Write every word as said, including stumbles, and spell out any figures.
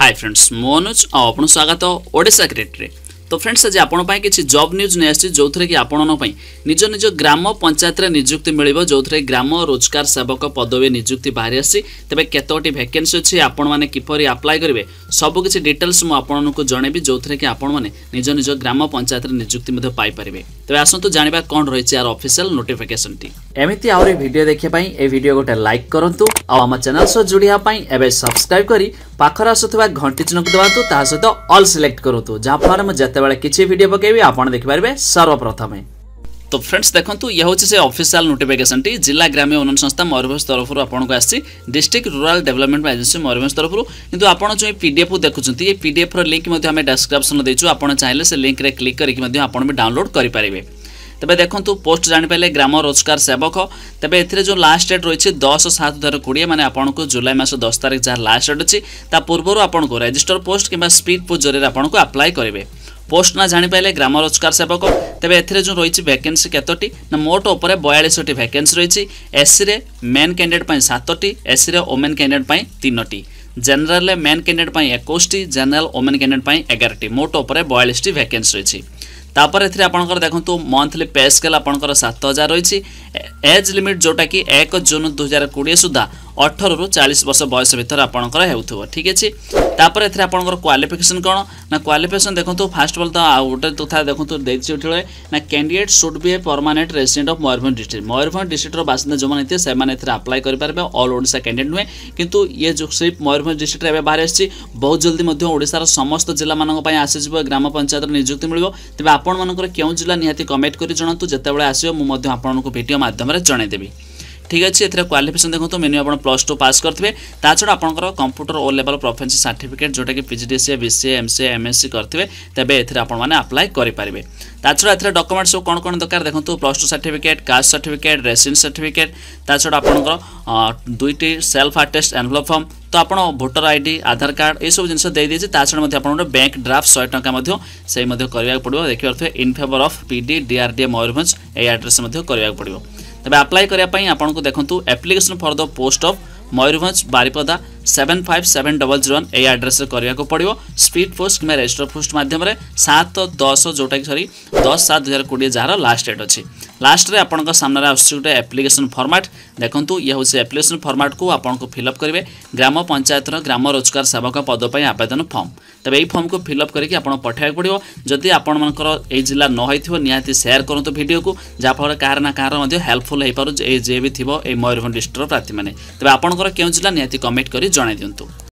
Hi friends मो अनुज आपन स्वागत ओडिशा क्रिएट रे। तो फ्रेंड्स आज आपण पाई किछि जॉब न्यूज नै आछि जो थरे कि आपण पाई निज निज ग्राम पंचायत रे नियुक्ति मिलिबो जो थरे ग्राम रोजगार सेवक पदवी नियुक्ति बाहरी आछि। तबे केतोटी वैकेंसी अछि आपण माने किपरि अप्लाई करिवे सब किछि डिटेल्स मु आपण को जणेबी जो थरे कि आपण माने निज निज ग्राम पंचायत रे नियुक्ति मध्ये पाई परिबे। तबे आसंतु जानिबा कोन रहिछि यार ऑफिशियल नोटिफिकेशन टी। एमिति आउरी वीडियो देखिया पाई ए वीडियो गोटे लाइक करंतु आ हम चैनल सो जुड़िया पाई एबे सब्सक्राइब करी पाखर आसुथबा घंटी चिन्ह को दबातु ता सहित ऑल सिलेक्ट करंतु जा फल म जतेबेले किछि वीडियो पकेबी आपण देखि पारबे सर्वप्रथमे। तो फ्रेंड्स देखंतु ये होछि से ऑफिशियल नोटिफिकेशन टी जिला ग्राम्य उन्नयन संस्था मयूरभंज तरफ आपण को आसी district rural development agency Mayurbhanj तरफ किंतु आपण जो पीडीएफ देखुछंती ये पीडीएफ रो लिंक मध्ये हमें डिस्क्रिप्शन देछु आपण चाहिले से लिंक रे क्लिक करिक मध्ये आपण भी डाउनलोड करि पारिबे। तबे देखंतु पोस्ट जानि पहले ग्राम रोजगार सेवक तबे एथिरे जो लास्ट डेट रहिछि दस सात दो हज़ार बीस माने आपण को जुलाई मास दस तारिख जा लास्ट डेट अछि ता पूर्वरु आपण को रजिस्टर पोस्ट किबा स्पीड पोस्ट जरे आपण को अप्लाई करिवे। पोस्ट ना जानि पहले ग्राम रोजगार सेवक तबे एथिरे जो रहिछि वैकेंसी केतोटी ना मोट ऊपर बयालीस टी वैकेंसी रहिछि। एससी रे मेन कैंडिडेट पई सात टी एससी रे वुमेन कैंडिडेट पई तीन टी जनरल रे मेन कैंडिडेट पई इक्कीस टी जनरल वुमेन कैंडिडेट पई ग्यारह टी मोट ऊपर बयालीस टी वैकेंसी रहिछि। तापर एथिरे आपनकर देखंतु मंथली पे स्केल आपनकर सात हज़ार रहिछि। एज लिमिट जोटा कि एक जून दो हज़ार बीस सुधा अठारह रु चालीस वर्ष बयस भीतर आपनकर हेउथबो ठीक अछि। तापर एथिरे आपनकर क्वालिफिकेशन कोन ना क्वालिफिकेशन देखंतु फर्स्ट ऑफ ऑल तो आउट तथा देखंतु देछि उठले ना candidate should be a permanent resident of Mayurbhanj district Mayurbhanj district रो बासिंदा जो माने से माने एथिरे अप्लाई करि परबे ऑल ओडिशा कैंडिडेट नुए किंतु ये जो सिर्फ मयूरभंज डिस्ट्रिक्ट रे बाहर आछि बहुत जल्दी मध्ये ओडिसा रो समस्त जिल्ला मानक पय आसी जिवो ग्राम पंचायत नियुक्ति मिलिबो। तबे आपण मानकर केउ जिल्ला निहाती कमेंट करि जणंतु जेतेबेले आसीयो मु मध्ये आपण को वीडियो माध्यम रे जणाइ देबी ठीक अच्छे। एथरे क्वालिफिकेशन देखो मिनिमम आप प्लस टू पास करते ता छड़ा आपंकर computer O level professional certificate जोटा कि पीजीडीसीए बीसीए एमसीए एमएससी करते तेबे एथरे आपण माने अप्लाई करि पारिबे। ता छड़ा एथरे डॉक्यूमेंट सब कोन कोन दरकार देखंतु plus two certificate caste certificate residence certificate ता छड़ा आपंकर दुईटी सेल्फ अटेस्ट एनवेलप फॉर्म तो आपण वोटर आईडी आधार कार्ड ए सब जिनस दे देछि ता छड़ा मध्ये आपण बैंक ड्राफ्ट सौ टका मध्ये सेही मध्ये करबा पड़िबो देखि अर्थ in favour of PD DRD Mayurbhanj ए एड्रेस मध्ये करबा पड़िबो। तबे अप्लाई करिया पई आपण को देखंतु application for the post of Mayurbhanj Baripada seven five seven double zero one ए एड्रेस रे करिया को पड़िबो। स्पीड पोस्ट किमा रजिस्टर पोस्ट माध्यम रे सात दस जोटा कि सॉरी दस सात दो हज़ार बीस जार लास्ट डेट अछि। लास्ट रे आपण को सामने आछि गोटे एप्लीकेशन फॉर्मेट देखंतु ये होछि एप्लीकेशन फॉर्मेट को आपण को फिल अप करिवे ग्राम पंचायत रो ग्राम रोजगार सेवक पद पई आवेदन फॉर्म। तबे एई फॉर्म को फिल अप करके आपण पठाय पड़िबो। जदि आपण मानकर एई जिल्ला न होइथिबो निहाती शेयर करंतु वीडियो को जा फल कार ना कार मध्ये हेल्पफुल हे पारु ए जे भी थिबो ए मयूरभंज डिस्ट्रिक्ट प्रार्थी माने। तबे आपणकर केउ जिल्ला निहाती कमेंट करी जणाइ दियंतु।